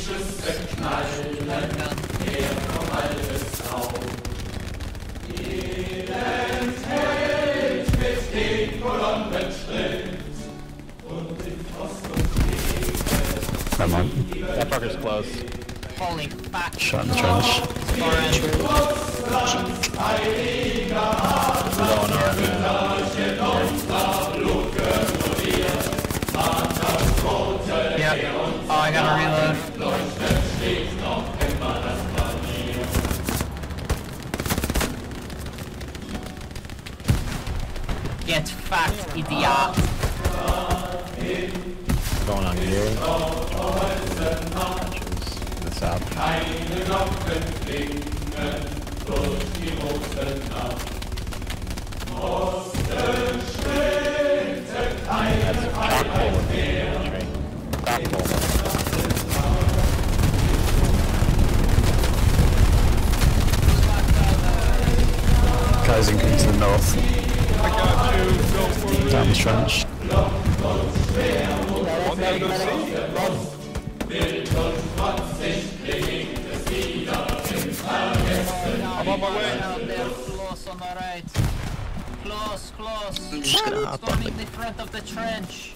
Come on. That fucker's close. Holy fuck. Shot in the trench. Yep. Oh, I gotta reload. Get fucked, idiot. Going on here. The south. That's chock full of infantry. Chock full. Guys incoming to the north. I got you. Go for it. Down the trench. I'm on my way. They're close on the right. Close, close. I'm just gonna hop on in the front of the trench.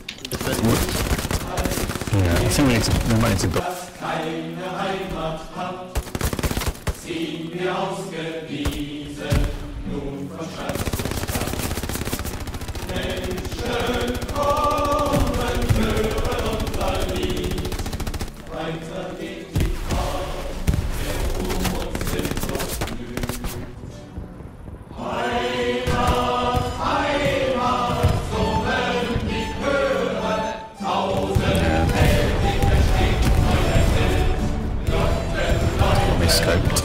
Yeah, I think we might need to go. Scoped.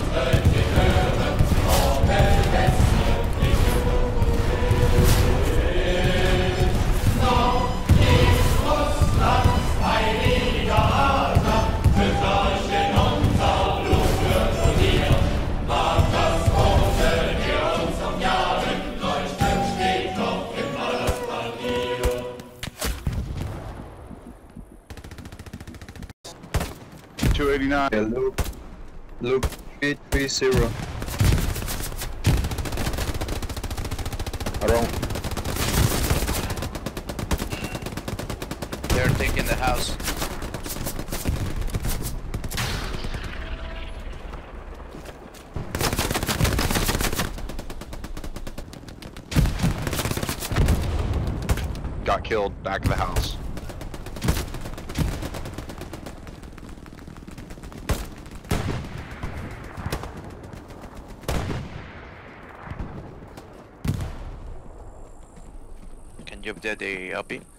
Yeah, loop 830. Wrong. They're taking the house. Got killed back of the house. Can you update the LP?